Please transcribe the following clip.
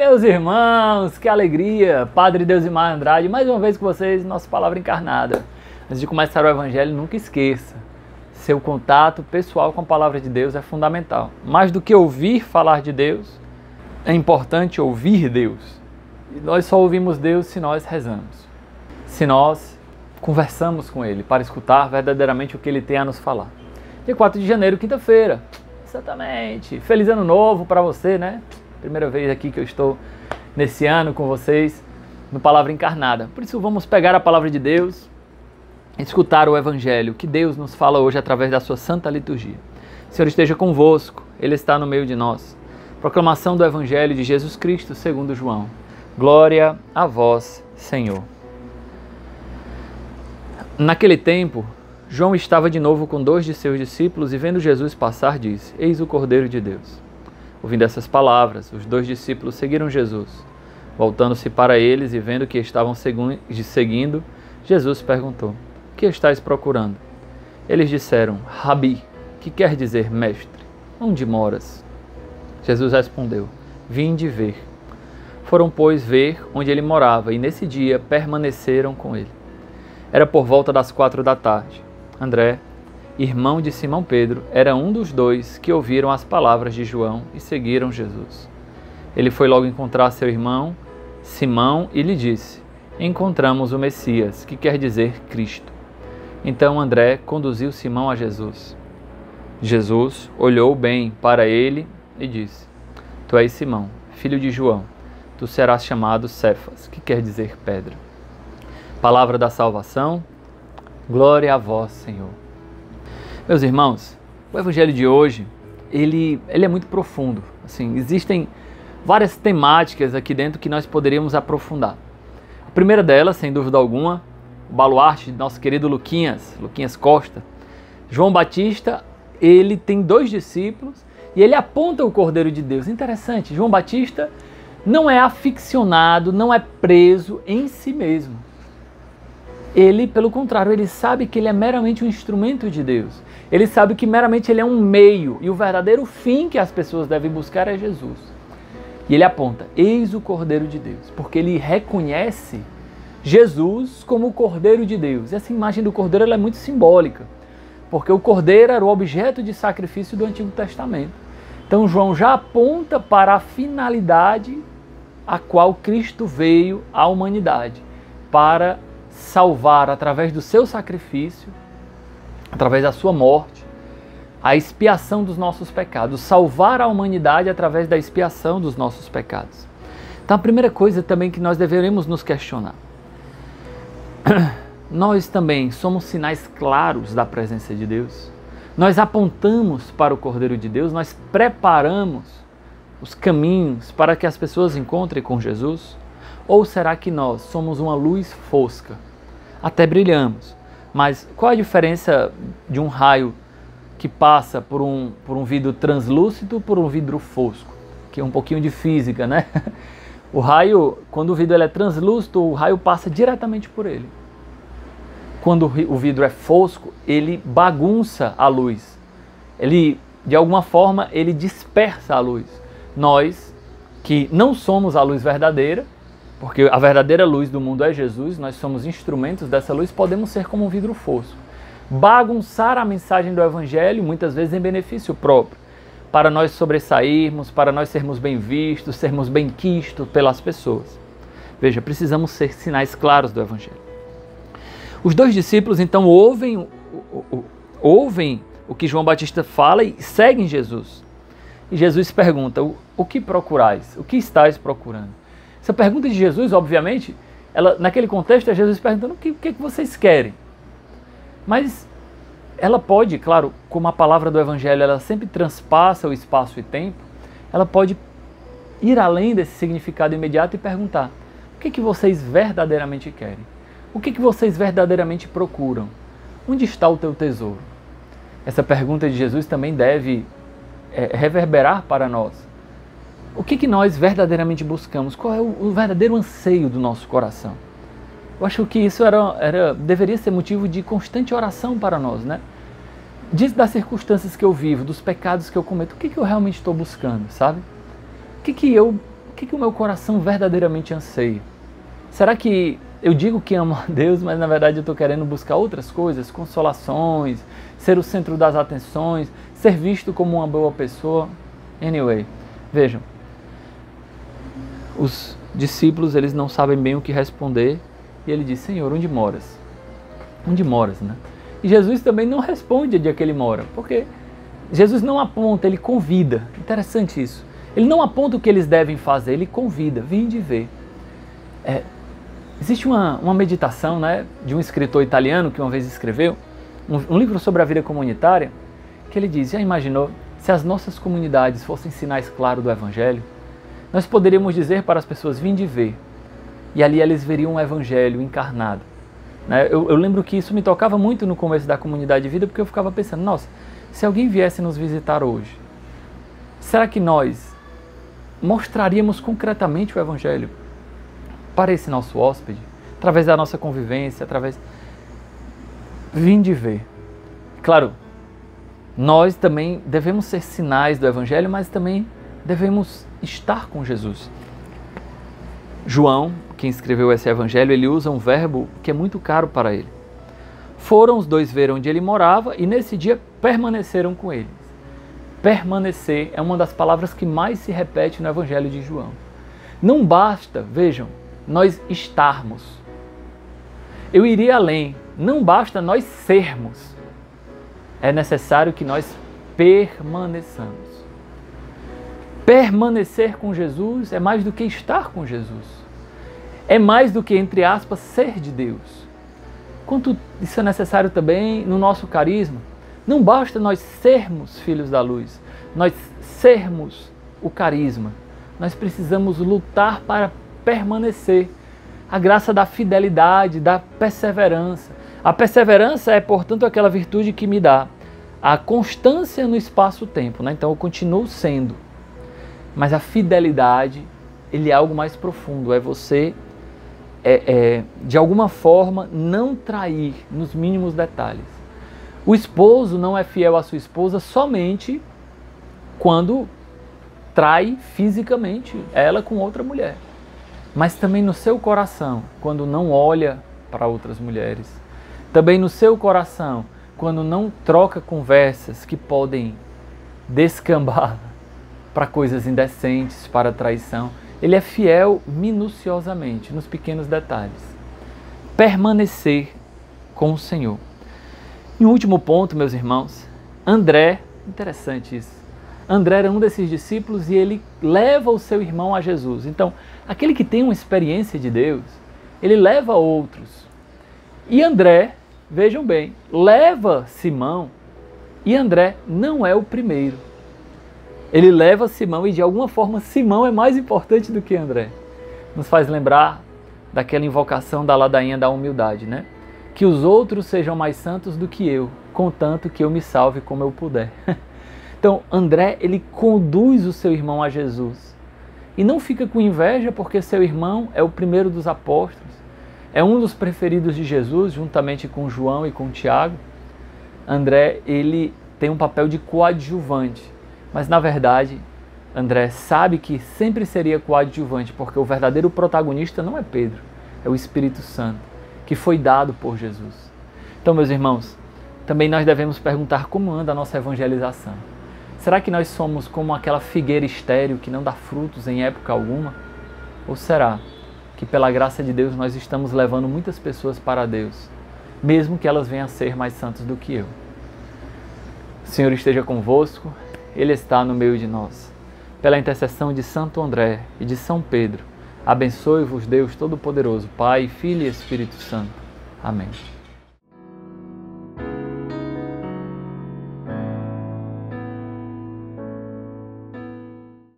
Meus irmãos, que alegria! Padre Deusimar Andrade, mais uma vez com vocês, nossa palavra encarnada. Antes de começar o Evangelho, nunca esqueça, seu contato pessoal com a palavra de Deus é fundamental. Mais do que ouvir falar de Deus, é importante ouvir Deus. E nós só ouvimos Deus se nós rezamos, se nós conversamos com Ele, para escutar verdadeiramente o que Ele tem a nos falar. Dia 4 de janeiro, quinta-feira. Exatamente. Feliz ano novo para você, né? Primeira vez aqui que eu estou nesse ano com vocês no Palavra Encarnada. Por isso vamos pegar a palavra de Deus, escutar o Evangelho que Deus nos fala hoje através da sua Santa Liturgia. O Senhor esteja convosco, Ele está no meio de nós. Proclamação do Evangelho de Jesus Cristo segundo João. Glória a vós, Senhor. Naquele tempo, João estava de novo com 2 de seus discípulos e vendo Jesus passar disse: Eis o Cordeiro de Deus. Ouvindo essas palavras, os 2 discípulos seguiram Jesus. Voltando-se para eles e vendo que estavam seguindo, Jesus perguntou: Que estáis procurando? Eles disseram: Rabi, que quer dizer mestre, onde moras? Jesus respondeu: Vinde ver. Foram, pois, ver onde ele morava e nesse dia permaneceram com ele. Era por volta das 4 da tarde. André, irmão de Simão Pedro, era um dos 2 que ouviram as palavras de João e seguiram Jesus. Ele foi logo encontrar seu irmão, Simão, e lhe disse: Encontramos o Messias, que quer dizer Cristo. Então André conduziu Simão a Jesus. Jesus olhou bem para ele e disse: Tu és Simão, filho de João, tu serás chamado Cefas, que quer dizer pedra. Palavra da salvação, glória a vós, Senhor. Meus irmãos, o Evangelho de hoje, ele é muito profundo. Assim, existem várias temáticas aqui dentro que nós poderíamos aprofundar. A primeira delas, sem dúvida alguma, o baluarte de nosso querido Luquinhas Costa. João Batista, ele tem 2 discípulos e ele aponta o Cordeiro de Deus. Interessante, João Batista não é aficionado, não é preso em si mesmo. Ele, pelo contrário, ele sabe que ele é meramente um instrumento de Deus. Ele sabe que meramente ele é um meio e o verdadeiro fim que as pessoas devem buscar é Jesus. E ele aponta: eis o Cordeiro de Deus, porque ele reconhece Jesus como o Cordeiro de Deus. E essa imagem do Cordeiro ela é muito simbólica, porque o Cordeiro era o objeto de sacrifício do Antigo Testamento. Então João já aponta para a finalidade a qual Cristo veio à humanidade, para salvar através do seu sacrifício, através da sua morte, a expiação dos nossos pecados, salvar a humanidade através da expiação dos nossos pecados. Então a primeira coisa também que nós deveremos nos questionar: nós também somos sinais claros da presença de Deus? Nós apontamos para o Cordeiro de Deus? Nós preparamos os caminhos para que as pessoas encontrem com Jesus? Ou será que nós somos uma luz fosca? Até brilhamos, mas qual a diferença de um raio que passa por um vidro translúcido por um vidro fosco? Que é um pouquinho de física, né? O raio, quando o vidro é translúcido, o raio passa diretamente por ele. Quando o vidro é fosco, ele bagunça a luz. Ele, de alguma forma, ele dispersa a luz. Nós, que não somos a luz verdadeira, porque a verdadeira luz do mundo é Jesus, nós somos instrumentos dessa luz, podemos ser como um vidro fosco. Bagunçar a mensagem do Evangelho, muitas vezes em benefício próprio, para nós sobressairmos, para nós sermos bem vistos, sermos bem quistos pelas pessoas. Veja, precisamos ser sinais claros do Evangelho. Os 2 discípulos então ouvem o que João Batista fala e seguem Jesus. E Jesus pergunta: o que procurais? O que estáis procurando? Essa pergunta de Jesus, obviamente, naquele contexto é Jesus perguntando o que vocês querem. Mas ela pode, claro, como a palavra do Evangelho ela sempre transpassa o espaço e tempo, ela pode ir além desse significado imediato e perguntar: o que vocês verdadeiramente querem? O que vocês verdadeiramente procuram? Onde está o teu tesouro? Essa pergunta de Jesus também deve reverberar para nós. O que nós verdadeiramente buscamos? Qual é o verdadeiro anseio do nosso coração? Eu acho que isso deveria ser motivo de constante oração para nós, né? Diante das circunstâncias que eu vivo, dos pecados que eu cometo, o que eu realmente estou buscando, sabe? O que que o meu coração verdadeiramente anseia? Será que eu digo que amo a Deus, mas na verdade eu estou querendo buscar outras coisas, consolações, ser o centro das atenções, ser visto como uma boa pessoa? Anyway, vejam, os discípulos, eles não sabem bem o que responder, e ele diz: Senhor, onde moras? Onde moras, né? E Jesus também não responde onde é que ele mora, porque Jesus não aponta, ele convida. Interessante isso. Ele não aponta o que eles devem fazer, ele convida, vinde ver. Existe uma meditação, né, de um escritor italiano que uma vez escreveu um livro sobre a vida comunitária, que ele diz: já imaginou se as nossas comunidades fossem sinais claros do Evangelho? Nós poderíamos dizer para as pessoas: vinde ver, e ali eles veriam o Evangelho encarnado. Eu lembro que isso me tocava muito no começo da comunidade de vida, porque eu ficava pensando: nossa, se alguém viesse nos visitar hoje, será que nós mostraríamos concretamente o Evangelho para esse nosso hóspede, através da nossa convivência, através... Vinde ver. Claro, nós também devemos ser sinais do Evangelho, mas também devemos estar com Jesus. João, quem escreveu esse Evangelho, ele usa um verbo que é muito caro para ele. Foram os dois ver onde ele morava e nesse dia permaneceram com ele. Permanecer é uma das palavras que mais se repete no Evangelho de João. Não basta, vejam, nós estarmos. Eu iria além, não basta nós sermos. É necessário que nós permaneçamos. Permanecer com Jesus é mais do que estar com Jesus. É mais do que, entre aspas, ser de Deus. Quanto isso é necessário também no nosso carisma. Não basta nós sermos filhos da luz, nós sermos o carisma. Nós precisamos lutar para permanecer. A graça da fidelidade, da perseverança. A perseverança é, portanto, aquela virtude que me dá a constância no espaço-tempo, né? Então eu continuo sendo. Mas a fidelidade, ele é algo mais profundo. É você, de alguma forma, não trair nos mínimos detalhes. O esposo não é fiel à sua esposa somente quando trai fisicamente ela com outra mulher. Mas também no seu coração, quando não olha para outras mulheres. Também no seu coração, quando não troca conversas que podem descambar para coisas indecentes, para traição. Ele é fiel minuciosamente, nos pequenos detalhes. Permanecer com o Senhor. E um último ponto, meus irmãos, André, interessante isso, André era um desses discípulos e ele leva o seu irmão a Jesus. Então, aquele que tem uma experiência de Deus, ele leva outros. E André, vejam bem, leva Simão, e André não é o primeiro. Ele leva Simão e de alguma forma Simão é mais importante do que André. Nos faz lembrar daquela invocação da ladainha da humildade, né? Que os outros sejam mais santos do que eu, contanto que eu me salve como eu puder. Então, André, ele conduz o seu irmão a Jesus. E não fica com inveja porque seu irmão é o primeiro dos apóstolos. É um dos preferidos de Jesus, juntamente com João e com Tiago. André, ele tem um papel de coadjuvante. Mas, na verdade, André sabe que sempre seria coadjuvante, porque o verdadeiro protagonista não é Pedro, é o Espírito Santo, que foi dado por Jesus. Então, meus irmãos, também nós devemos perguntar como anda a nossa evangelização. Será que nós somos como aquela figueira estéril que não dá frutos em época alguma? Ou será que pela graça de Deus nós estamos levando muitas pessoas para Deus, mesmo que elas venham a ser mais santas do que eu? O Senhor esteja convosco, Ele está no meio de nós. Pela intercessão de Santo André e de São Pedro, abençoe-vos Deus Todo-Poderoso, Pai, Filho e Espírito Santo. Amém.